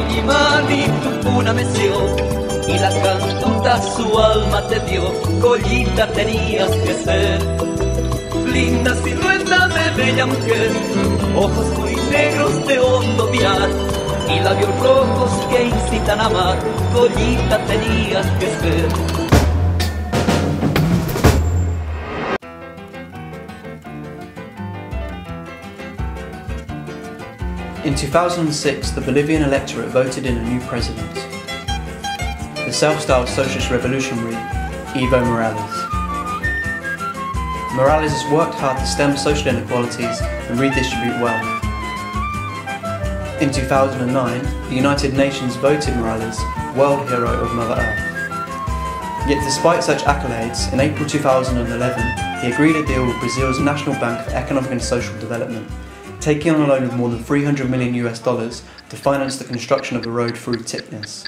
mani Tucuna meció y la cantuta su alma te dio. Collita tenías que ser, linda silueta de bella mujer, ojos muy negros de hondo mirar y labios rojos que incitan a amar. Collita tenías que ser. In 2006, the Bolivian electorate voted in a new president, the self-styled socialist revolutionary Evo Morales. Morales has worked hard to stem social inequalities and redistribute wealth. In 2009, the United Nations voted Morales World Hero of Mother Earth. Yet despite such accolades, in April 2011, he agreed a deal with Brazil's National Bank for Economic and Social Development, taking on a loan of more than $300 million to finance the construction of a road through TIPNIS.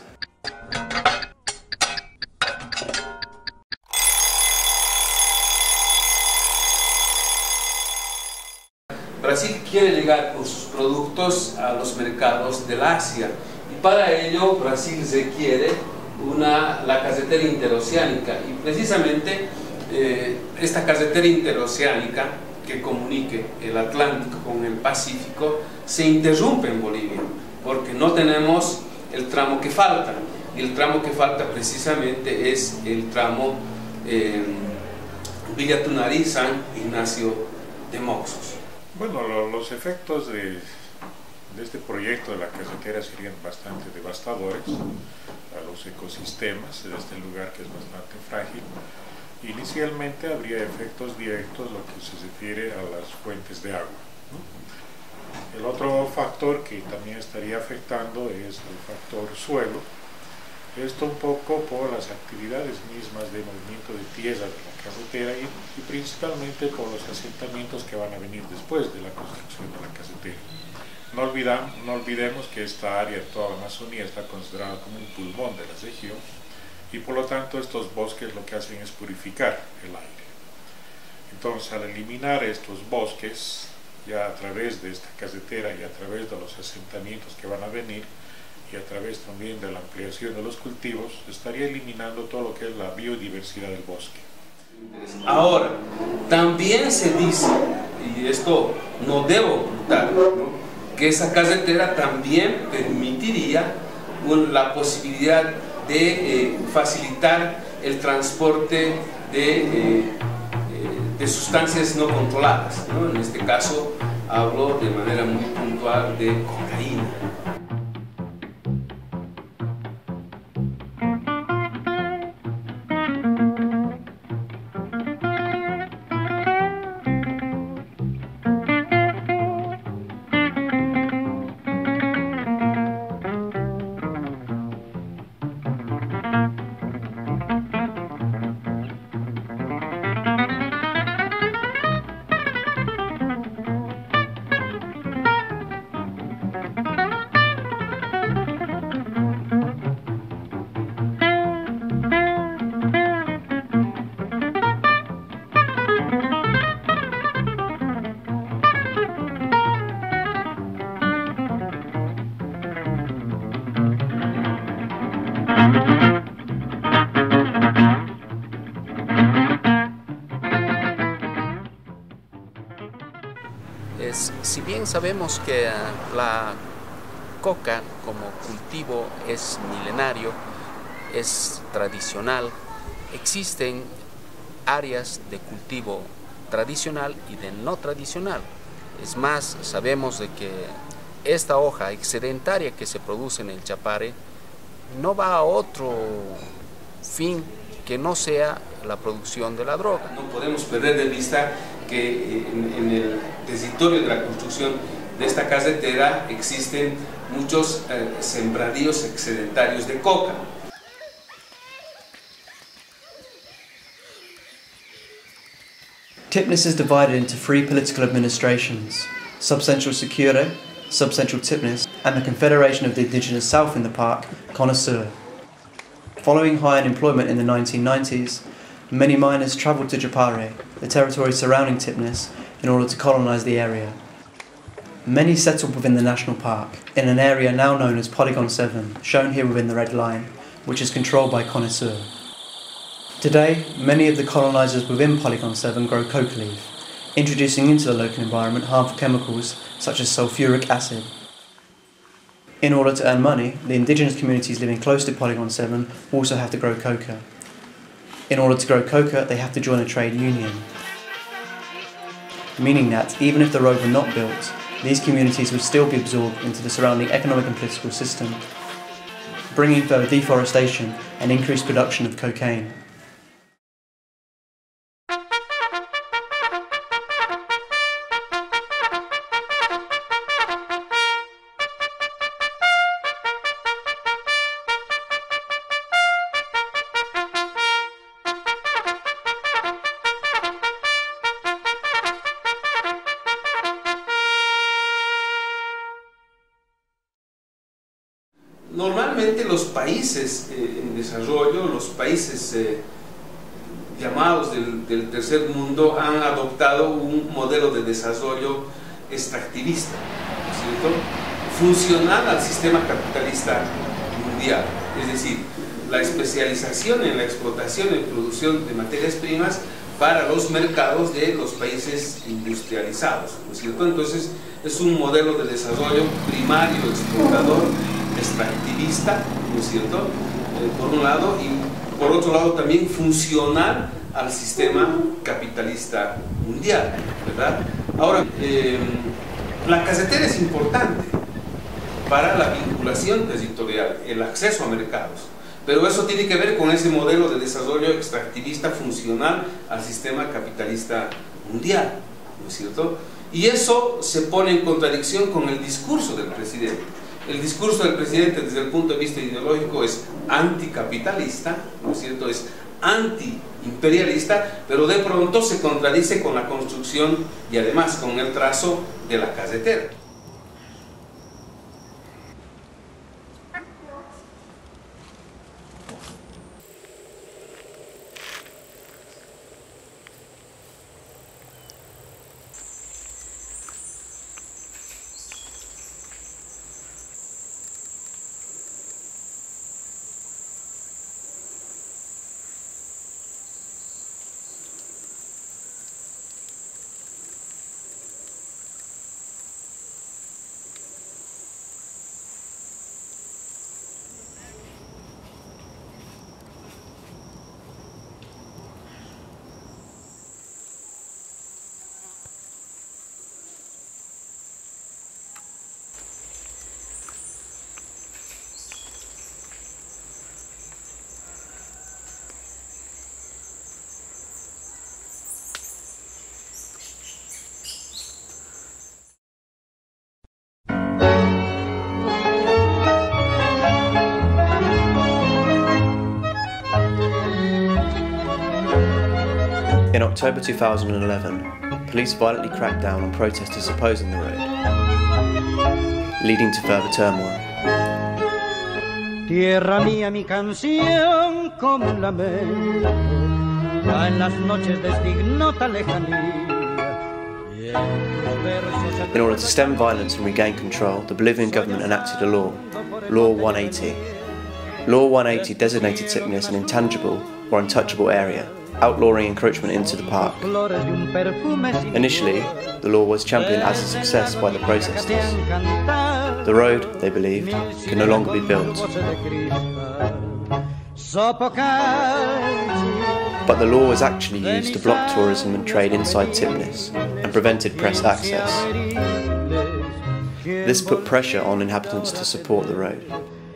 Brasil quiere llegar con sus productos a los mercados del Asia y para ello Brasil requiere la carretera interoceánica y precisamente esta carretera interoceánica que comunique el Atlántico con el Pacífico se interrumpe en Bolivia porque no tenemos el tramo que falta y el tramo que falta precisamente es el tramo Villa Tunari San Ignacio de Moxos. Bueno, los efectos de este proyecto de la carretera serían bastante devastadores a los ecosistemas de este lugar que es bastante frágil. Inicialmente habría efectos directos lo que se refiere a las fuentes de agua, ¿no? El otro factor que también estaría afectando es el factor suelo. Esto un poco por las actividades mismas de movimiento de tierra de la carretera y principalmente por los asentamientos que van a venir después de la construcción de la carretera. No olvidemos que esta área, toda la Amazonía, está considerada como un pulmón de la región y por lo tanto estos bosques lo que hacen es purificar el aire. Entonces, al eliminar estos bosques, ya a través de esta carretera y a través de los asentamientos que van a venir, y a través también de la ampliación de los cultivos, estaría eliminando todo lo que es la biodiversidad del bosque. Ahora, también se dice, y esto no debo ocultar, ¿no?, que esa carretera también permitiría la posibilidad de facilitar el transporte de sustancias no controladas, ¿no? En este caso hablo de manera muy puntual de cocaína. Si bien sabemos que la coca como cultivo es milenario, es tradicional, existen áreas de cultivo tradicional y de no tradicional. Es más, sabemos de que esta hoja excedentaria que se produce en el chapare no va a otro fin que no sea la producción de la droga. No podemos perder de vista que en el territorio de la construcción de esta carretera existen muchos sembradíos excedentarios de coca. TIPNIS is divided into 3 political administrations: Subcentral Secure, Subcentral TIPNIS, and the Confederation of the Indigenous South in the Park, CONASUR. Following high unemployment in the 1990s, many miners travelled to Chapare, the territory surrounding TIPNIS, in order to colonise the area. Many settled within the national park, in an area now known as Polygon 7, shown here within the red line, which is controlled by connoisseurs. Today, many of the colonisers within Polygon 7 grow coca leaf, introducing into the local environment harmful chemicals such as sulfuric acid. In order to earn money, the indigenous communities living close to Polygon 7 also have to grow coca. In order to grow coca, they have to join a trade union, meaning that even if the road were not built, these communities would still be absorbed into the surrounding economic and political system, bringing further deforestation and increased production of cocaine. Normalmente los países en desarrollo, los países llamados del tercer mundo han adoptado un modelo de desarrollo extractivista, ¿no es cierto?, funcional al sistema capitalista mundial, es decir, la especialización en la explotación y producción de materias primas para los mercados de los países industrializados, ¿no es cierto? Entonces es un modelo de desarrollo primario, exportador, extractivista, ¿no es cierto?, por un lado, y por otro lado también funcional al sistema capitalista mundial, ¿verdad? Ahora, la casetera es importante para la vinculación territorial, el acceso a mercados, pero eso tiene que ver con ese modelo de desarrollo extractivista funcional al sistema capitalista mundial, ¿no es cierto? Y eso se pone en contradicción con el discurso del presidente. El discurso del presidente desde el punto de vista ideológico es anticapitalista, ¿no es cierto?, es antiimperialista, pero de pronto se contradice con la construcción y además con el trazo de la casetera. In October 2011, police violently cracked down on protesters opposing the road, leading to further turmoil. Tierra mía, mi canción como un lamento, ya en las noches de ignota lejanía. In order to stem violence and regain control, the Bolivian government enacted a law, Law 180. Law 180 designated TIPNIS an intangible or untouchable area, outlawing encroachment into the park. Initially, the law was championed as a success by the protesters. The road, they believed, could no longer be built. But the law was actually used to block tourism and trade inside TIPNIS and prevented press access. This put pressure on inhabitants to support the road.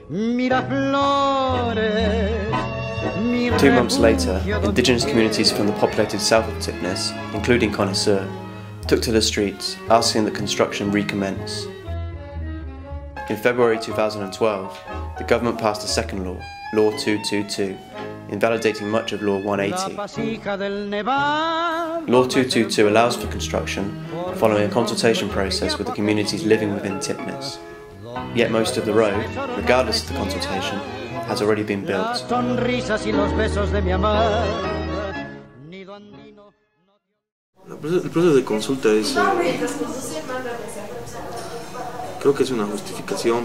2 months later, indigenous communities from the populated south of TIPNIS, including connoisseurs, took to the streets asking that construction recommence. In February 2012, the government passed a second law, Law 222, invalidating much of Law 180. Law 222 allows for construction following a consultation process with the communities living within TIPNIS. Yet most of the road, regardless of the consultation, has already been built. El proceso de consulta es, creo que es una justificación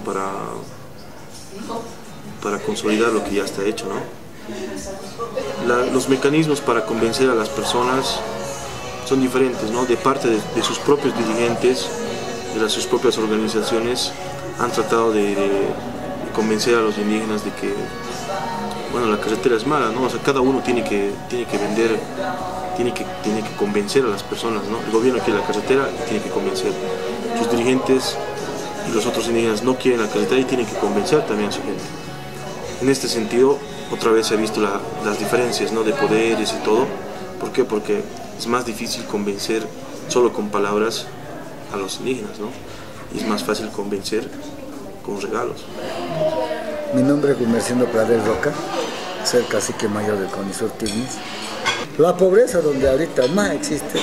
para consolidar lo que ya está hecho, ¿no? Los mecanismos para convencer a las personas son diferentes, ¿no? De parte de sus propios dirigentes, sus propias organizaciones, han tratado de convencer a los indígenas de que, bueno, la carretera es mala, ¿no? O sea, cada uno tiene que vender, tiene que convencer a las personas, ¿no? El gobierno quiere la carretera y tiene que convencer. Sus dirigentes y los otros indígenas no quieren la carretera y tienen que convencer también a su gente. En este sentido, otra vez se ha visto las diferencias, ¿no? De poderes y todo. ¿Por qué? Porque es más difícil convencer solo con palabras a los indígenas, ¿no? Y es más fácil convencer con regalos. Mi nombre es Gumercindo Pradel Roca, soy el cacique mayor del Conisur TIPNIS. La pobreza donde ahorita más existe,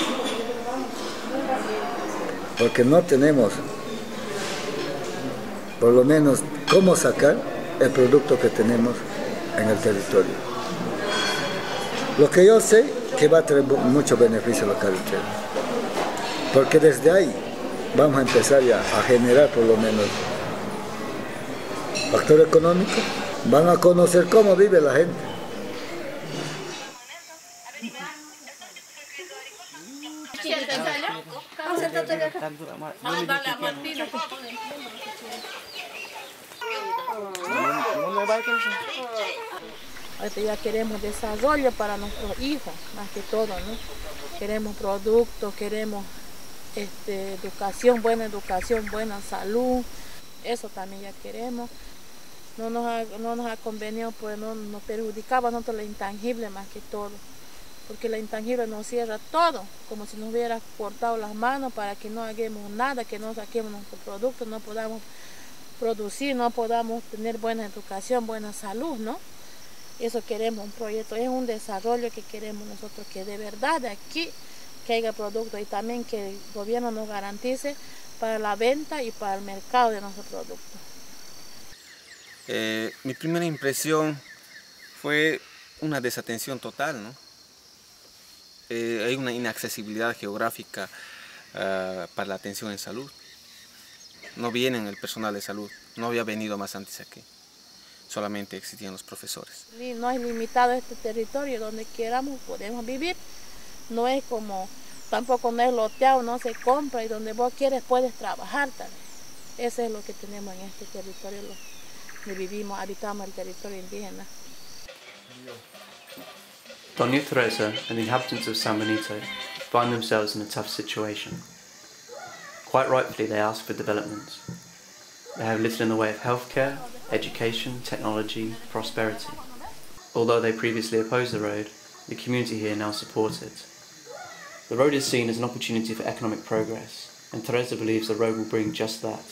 porque no tenemos, por lo menos, cómo sacar el producto que tenemos en el territorio. Lo que yo sé que va a tener mucho beneficio a la carretera, porque desde ahí vamos a empezar ya a generar por lo menos factor económico, van a conocer cómo vive la gente. Ahorita ya queremos desarrollo para nuestros hijos, más que todo, ¿no? Queremos productos, queremos educación, buena salud, eso también ya queremos. No nos ha convenido, pues no nos perjudicaba a nosotros la intangible más que todo, porque la intangible nos cierra todo, como si nos hubiera cortado las manos para que no hagamos nada, que no saquemos nuestros productos, no podamos producir, no podamos tener buena educación, buena salud, ¿no? Eso queremos, un proyecto, es un desarrollo que queremos nosotros, que de verdad de aquí que haya productos y también que el gobierno nos garantice para la venta y para el mercado de nuestros productos. Mi primera impresión fue una desatención total, ¿no? Hay una inaccesibilidad geográfica para la atención en salud. No viene el personal de salud, no había venido más antes aquí. Solamente existían los profesores. No es limitado este territorio, donde queramos podemos vivir. No es como, tampoco no es loteado, no se compra y donde vos quieres puedes trabajar también. Eso es lo que tenemos en este territorio, donde vivimos, habitamos el territorio indígena. Doña Teresa and the inhabitants of San Benito find themselves in a tough situation. Quite rightfully they ask for development. They have little in the way of healthcare, education, technology, prosperity. Although they previously opposed the road, the community here now support it. The road is seen as an opportunity for economic progress, and Teresa believes the road will bring just that.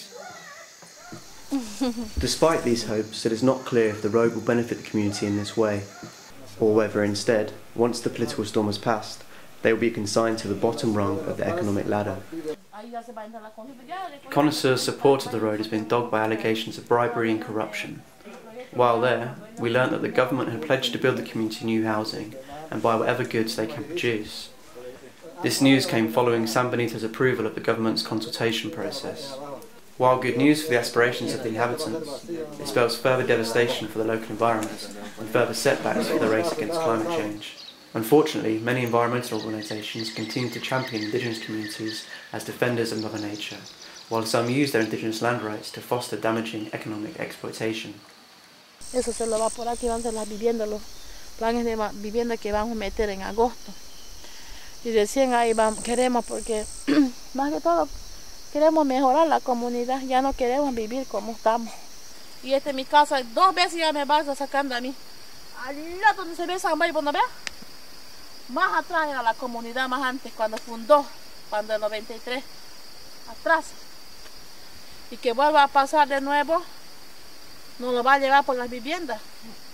Despite these hopes, it is not clear if the road will benefit the community in this way, or whether instead, once the political storm has passed, they will be consigned to the bottom rung of the economic ladder. Connoisseurs' support of the road has been dogged by allegations of bribery and corruption. While there, we learnt that the government had pledged to build the community new housing and buy whatever goods they can produce. This news came following San Benito's approval of the government's consultation process. While good news for the aspirations of the inhabitants, it spells further devastation for the local environment and further setbacks for the race against climate change. Unfortunately, many environmental organisations continue to champion indigenous communities as defenders of Mother Nature, while some use their indigenous land rights to foster damaging economic exploitation. Eso se lo va por aquí, van a ser las viviendas, los planes de vivienda que vamos a meter en agosto. Y recién ahí queremos, porque más que todo queremos mejorar la comunidad, ya no queremos vivir como estamos. Y esta es mi casa, 2 veces ya me va sacando a mí. Allá donde se ve San Benito, ¿no ve? Más atrás era la comunidad, más antes, cuando fundó, cuando en 93, atrás. Y que vuelva a pasar de nuevo, nos lo va a llevar por las viviendas.